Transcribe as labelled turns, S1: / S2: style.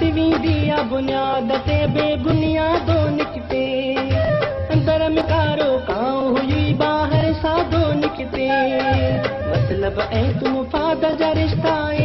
S1: वेंदी आ बुनियाद ते बेबुनियादो निकिते अंदर में कारो काओ हुई बाहर सादो निकिते मतलब ऐं तू मुफाद जा रिश्ता